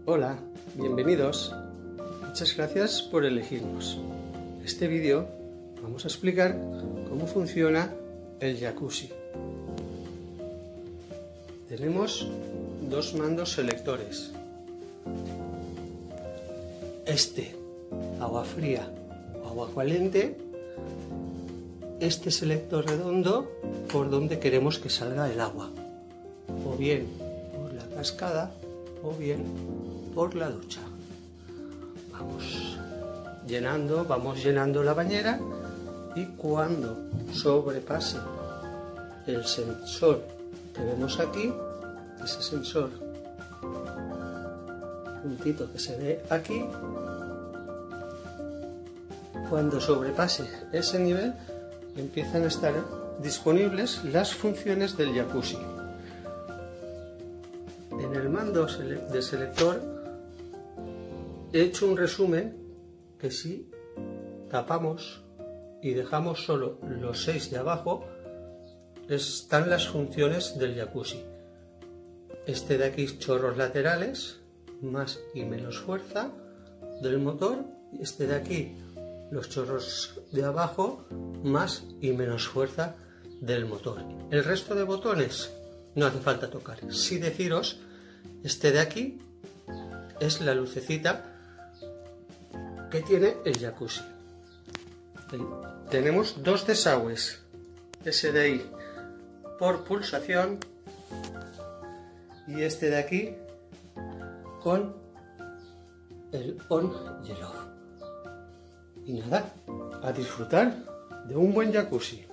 Hola, bienvenidos. Muchas gracias por elegirnos. En este vídeo vamos a explicar cómo funciona el jacuzzi. Tenemos dos mandos selectores. Este, agua fría o agua caliente. Este selector redondo por donde queremos que salga el agua. O bien por la cascada o bien por la ducha. Vamos llenando la bañera y cuando sobrepase el sensor que vemos aquí, ese sensor puntito que se ve aquí, cuando sobrepase ese nivel empiezan a estar disponibles las funciones del jacuzzi. En el mando de selector he hecho un resumen que si tapamos y dejamos solo los 6 de abajo están las funciones del jacuzzi. Este de aquí, chorros laterales, más y menos fuerza del motor, y este de aquí, los chorros de abajo, más y menos fuerza del motor. El resto de botones no hace falta tocar. Sí deciros, este de aquí es la lucecita que tiene el jacuzzi. Tenemos dos desagües, ese de ahí por pulsación y este de aquí con el on y el off. Y nada, a disfrutar de un buen jacuzzi.